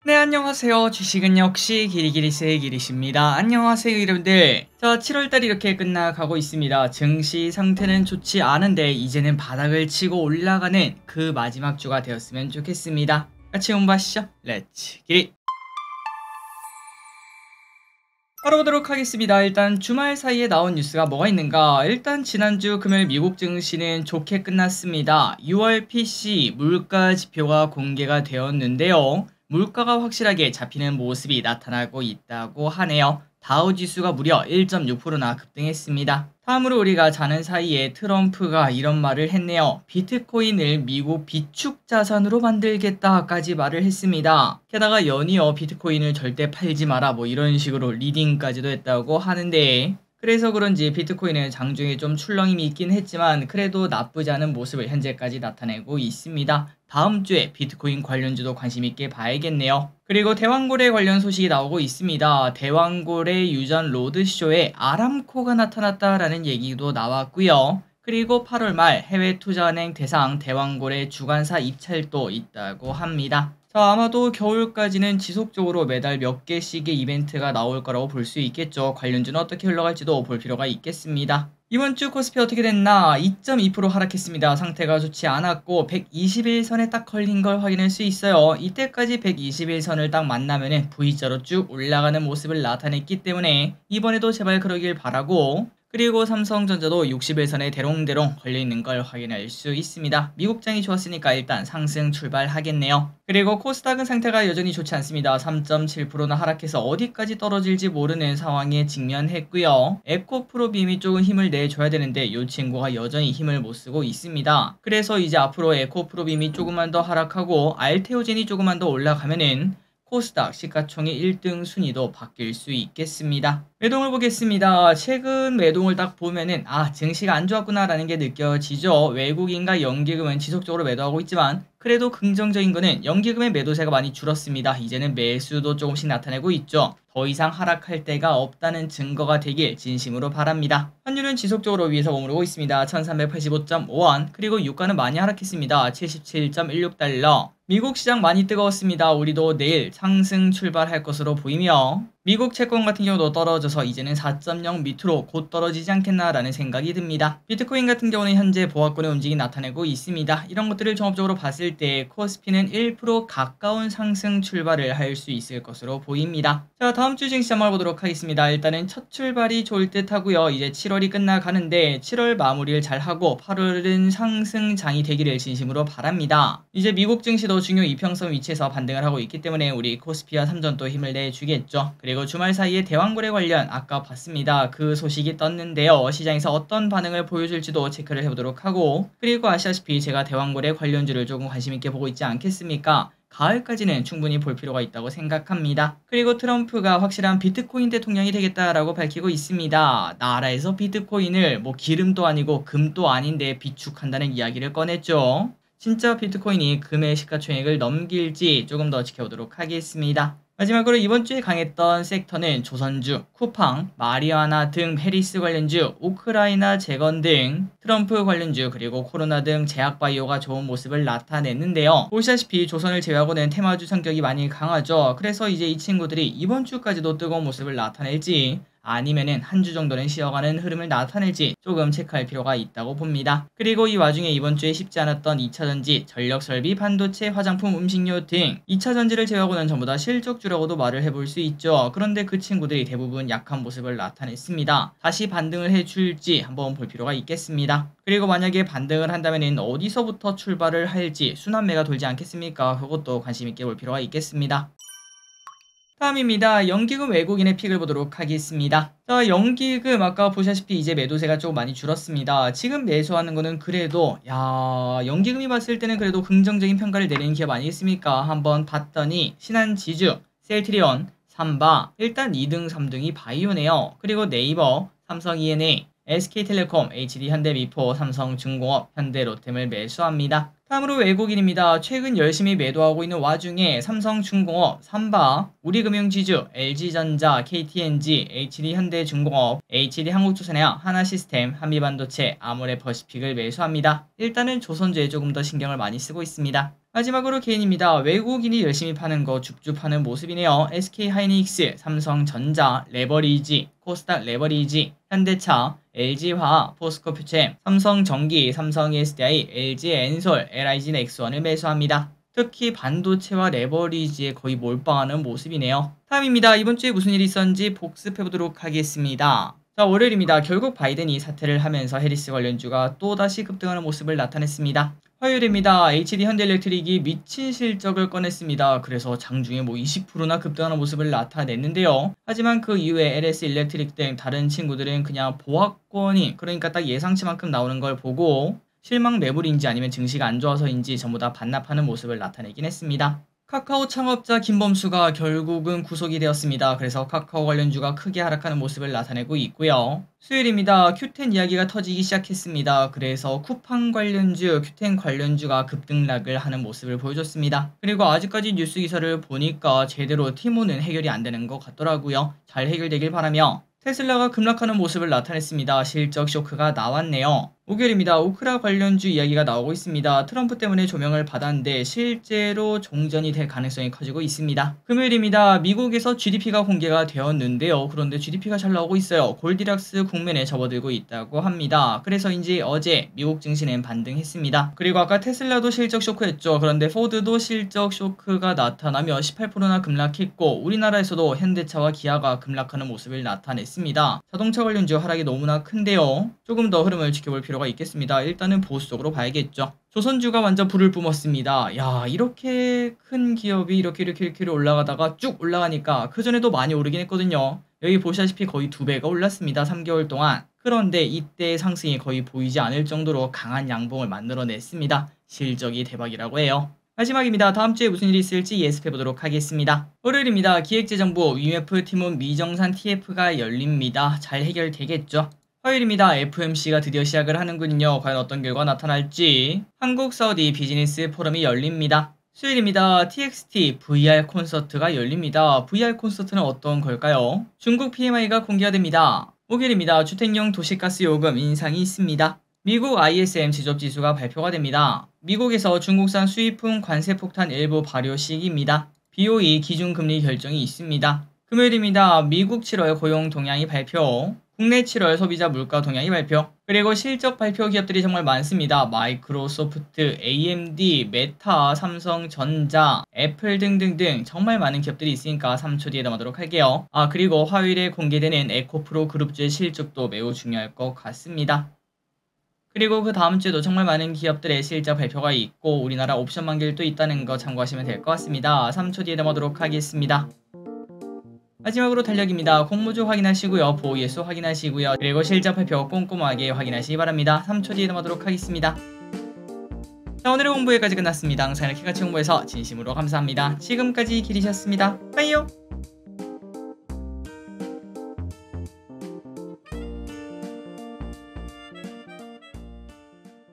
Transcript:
네, 안녕하세요. 주식은 역시 기리기리스의 기리십니다. 안녕하세요, 여러분들. 자, 7월달이 이렇게 끝나가고 있습니다. 증시 상태는 좋지 않은데 이제는 바닥을 치고 올라가는 그 마지막 주가 되었으면 좋겠습니다. 같이 공부하시죠. 렛츠 기리. 바로 보도록 하겠습니다. 일단 주말 사이에 나온 뉴스가 뭐가 있는가. 일단 지난주 금요일 미국 증시는 좋게 끝났습니다. 6월 PC 물가 지표가 공개가 되었는데요. 물가가 확실하게 잡히는 모습이 나타나고 있다고 하네요. 다우지수가 무려 1.6%나 급등했습니다. 다음으로 우리가 자는 사이에 트럼프가 이런 말을 했네요. 비트코인을 미국 비축 자산으로 만들겠다까지 말을 했습니다. 게다가 연이어 비트코인을 절대 팔지 마라 뭐 이런 식으로 리딩까지도 했다고 하는데, 그래서 그런지 비트코인은 장중에 좀 출렁임이 있긴 했지만 그래도 나쁘지 않은 모습을 현재까지 나타내고 있습니다. 다음 주에 비트코인 관련주도 관심 있게 봐야겠네요. 그리고 대왕고래 관련 소식이 나오고 있습니다. 대왕고래 유전 로드쇼에 아람코가 나타났다라는 얘기도 나왔고요. 그리고 8월 말 해외투자은행 대상 대왕고래 주관사 입찰도 있다고 합니다. 자, 아마도 겨울까지는 지속적으로 매달 몇 개씩의 이벤트가 나올 거라고 볼 수 있겠죠. 관련주는 어떻게 흘러갈지도 볼 필요가 있겠습니다. 이번 주 코스피 어떻게 됐나? 2.2% 하락했습니다. 상태가 좋지 않았고 121선에 딱 걸린 걸 확인할 수 있어요. 이때까지 121선을 딱 만나면은 V자로 쭉 올라가는 모습을 나타냈기 때문에 이번에도 제발 그러길 바라고, 그리고 삼성전자도 61선에 대롱대롱 걸려있는 걸 확인할 수 있습니다. 미국장이 좋았으니까 일단 상승 출발하겠네요. 그리고 코스닥은 상태가 여전히 좋지 않습니다. 3.7%나 하락해서 어디까지 떨어질지 모르는 상황에 직면했고요. 에코프로빔이 조금 힘을 내줘야 되는데 이 친구가 여전히 힘을 못쓰고 있습니다. 그래서 이제 앞으로 에코프로빔이 조금만 더 하락하고 알테오젠이 조금만 더 올라가면은 코스닥 시가총액 1등 순위도 바뀔 수 있겠습니다. 매동을 보겠습니다. 최근 매동을 딱 보면은 증시가 안 좋았구나 라는 게 느껴지죠. 외국인과 연기금은 지속적으로 매도하고 있지만 그래도 긍정적인 거는 연기금의 매도세가 많이 줄었습니다. 이제는 매수도 조금씩 나타내고 있죠. 더 이상 하락할 데가 없다는 증거가 되길 진심으로 바랍니다. 환율은 지속적으로 위에서 머무르고 있습니다. 1385.5원. 그리고 유가는 많이 하락했습니다. 77.16달러. 미국 시장 많이 뜨거웠습니다. 우리도 내일 상승 출발할 것으로 보이며 미국 채권 같은 경우도 떨어져서 이제는 4.0 밑으로 곧 떨어지지 않겠나라는 생각이 듭니다. 비트코인 같은 경우는 현재 보합권의 움직임이 나타내고 있습니다. 이런 것들을 종합적으로 봤을 때 코스피는 1% 가까운 상승 출발을 할 수 있을 것으로 보입니다. 자, 다음 주 증시 한번 보도록 하겠습니다. 일단은 첫 출발이 좋을 듯 하고요. 이제 7월이 끝나가는데 7월 마무리를 잘하고 8월은 상승장이 되기를 진심으로 바랍니다. 이제 미국 증시도 중요 이평선 위치에서 반등을 하고 있기 때문에 우리 코스피와 삼전도 힘을 내주겠죠. 그리고 주말 사이에 대왕거래 관련 아까 봤습니다. 그 소식이 떴는데요. 시장에서 어떤 반응을 보여줄지도 체크를 해보도록 하고, 그리고 아시다시피 제가 대왕거래 관련주를 조금 관심있게 보고 있지 않겠습니까? 가을까지는 충분히 볼 필요가 있다고 생각합니다. 그리고 트럼프가 확실한 비트코인 대통령이 되겠다라고 밝히고 있습니다. 나라에서 비트코인을 뭐 기름도 아니고 금도 아닌데 비축한다는 이야기를 꺼냈죠. 진짜 비트코인이 금의 시가총액을 넘길지 조금 더 지켜보도록 하겠습니다. 마지막으로 이번 주에 강했던 섹터는 조선주, 쿠팡, 마리아나 등 해리스 관련주, 우크라이나 재건 등 트럼프 관련주, 그리고 코로나 등 제약바이오가 좋은 모습을 나타냈는데요. 보시다시피 조선을 제외하고는 테마주 성격이 많이 강하죠. 그래서 이제 이 친구들이 이번 주까지도 뜨거운 모습을 나타낼지 아니면은 한 주 정도는 쉬어가는 흐름을 나타낼지 조금 체크할 필요가 있다고 봅니다. 그리고 이 와중에 이번 주에 쉽지 않았던 2차전지, 전력설비, 반도체, 화장품, 음식료 등 2차전지를 제외하고는 전부 다 실적주라고도 말을 해볼 수 있죠. 그런데 그 친구들이 대부분 약한 모습을 나타냈습니다. 다시 반등을 해줄지 한번 볼 필요가 있겠습니다. 그리고 만약에 반등을 한다면 어디서부터 출발을 할지 순환매가 돌지 않겠습니까? 그것도 관심있게 볼 필요가 있겠습니다. 다음입니다. 연기금 외국인의 픽을 보도록 하겠습니다. 자, 연기금 아까 보시다시피 이제 매도세가 조금 많이 줄었습니다. 지금 매수하는 거는 그래도 연기금이 봤을 때는 그래도 긍정적인 평가를 내리는 기업 아니겠습니까? 한번 봤더니 신한지주, 셀트리온, 삼바, 일단 2등, 3등이 바이오네요. 그리고 네이버, 삼성 E&A, SK텔레콤, HD현대미포, 삼성중공업, 현대로템을 매수합니다. 다음으로 외국인입니다. 최근 열심히 매도하고 있는 와중에 삼성중공업, 삼바, 우리금융지주, LG전자, KTNG, HD현대중공업, HD한국조선해양, 하나시스템, 한미반도체, 아모레퍼시픽을 매수합니다. 일단은 조선주에 조금 더 신경을 많이 쓰고 있습니다. 마지막으로 개인입니다. 외국인이 열심히 파는 거 줍줍하는 모습이네요. SK하이닉스, 삼성전자, 레버리지, 코스닥 레버리지, 현대차, LG화학, 포스코퓨체, 삼성전기, 삼성ESDI, LG엔솔, LIG넥스원을 매수합니다. 특히 반도체와 레버리지에 거의 몰빵하는 모습이네요. 다음입니다. 이번 주에 무슨 일이 있었는지 복습해보도록 하겠습니다. 자, 월요일입니다. 결국 바이든이 사퇴를 하면서 해리스 관련주가 또다시 급등하는 모습을 나타냈습니다. 화요일입니다. HD 현대일렉트릭이 미친 실적을 꺼냈습니다. 그래서 장중에 20%나 급등하는 모습을 나타냈는데요. 하지만 그 이후에 LS 일렉트릭 등 다른 친구들은 그냥 보합권이, 그러니까 딱 예상치만큼 나오는 걸 보고 실망 매물인지 아니면 증시가 안 좋아서인지 전부 다 반납하는 모습을 나타내긴 했습니다. 카카오 창업자 김범수가 결국은 구속이 되었습니다. 그래서 카카오 관련주가 크게 하락하는 모습을 나타내고 있고요. 수요일입니다. Q10 이야기가 터지기 시작했습니다. 그래서 쿠팡 관련주, Q10 관련주가 급등락을 하는 모습을 보여줬습니다. 그리고 아직까지 뉴스 기사를 보니까 제대로 티모는 해결이 안 되는 것 같더라고요. 잘 해결되길 바라며 테슬라가 급락하는 모습을 나타냈습니다. 실적 쇼크가 나왔네요. 목요일입니다. 오크라 관련주 이야기가 나오고 있습니다. 트럼프 때문에 조명을 받았는데 실제로 종전이 될 가능성이 커지고 있습니다. 금요일입니다. 미국에서 GDP가 공개가 되었는데요. 그런데 GDP가 잘 나오고 있어요. 골디락스 국면에 접어들고 있다고 합니다. 그래서인지 어제 미국 증시는 반등했습니다. 그리고 아까 테슬라도 실적 쇼크였죠. 그런데 포드도 실적 쇼크가 나타나며 18%나 급락했고 우리나라에서도 현대차와 기아가 급락하는 모습을 나타냈습니다. 자동차 관련주 하락이 너무나 큰데요. 조금 더 흐름을 지켜볼 필요가 있겠습니다. 일단은 보수적으로 봐야겠죠. 조선주가 완전 불을 뿜었습니다. 야, 이렇게 큰 기업이 이렇게 올라가다가 쭉 올라가니까 그전에도 많이 오르긴 했거든요. 여기 보시다시피 거의 2배가 올랐습니다. 3개월 동안. 그런데 이때 상승이 거의 보이지 않을 정도로 강한 양봉을 만들어냈습니다. 실적이 대박이라고 해요. 마지막입니다. 다음 주에 무슨 일이 있을지 예습해보도록 하겠습니다. 월요일입니다. 기획재정부 UF 팀원 미정산 TF가 열립니다. 잘 해결되겠죠? 화요일입니다. FMC가 드디어 시작을 하는군요. 과연 어떤 결과 나타날지. 한국-사우디 비즈니스 포럼이 열립니다. 수요일입니다. TXT VR 콘서트가 열립니다. VR 콘서트는 어떤 걸까요? 중국 PMI가 공개가 됩니다. 목요일입니다. 주택용 도시가스 요금 인상이 있습니다. 미국 ISM 제조업지수가 발표가 됩니다. 미국에서 중국산 수입품 관세 폭탄 일부 발효 시기입니다. BOE 기준금리 결정이 있습니다. 금요일입니다. 미국 7월 고용 동향이 발표, 국내 7월 소비자 물가 동향이 발표, 그리고 실적 발표 기업들이 정말 많습니다. 마이크로소프트, AMD, 메타, 삼성전자, 애플 등등등 정말 많은 기업들이 있으니까 3초 뒤에 넘어가도록 할게요. 그리고 화요일에 공개되는 에코프로 그룹주의 실적도 매우 중요할 것 같습니다. 그리고 그 다음 주에도 정말 많은 기업들의 실적 발표가 있고 우리나라 옵션 만기일도 있다는 거 참고하시면 될 것 같습니다. 3초 뒤에 넘어가도록 하겠습니다. 마지막으로 달력입니다. 공모주 확인하시고요. 보호예수 확인하시고요. 그리고 실적 발표 꼼꼼하게 확인하시기 바랍니다. 3초 뒤에 넘어가도록 하겠습니다. 자, 오늘의 공부 여기까지 끝났습니다. 항상 이렇게 같이 공부해서 진심으로 감사합니다. 지금까지 길이셨습니다. 빠이요.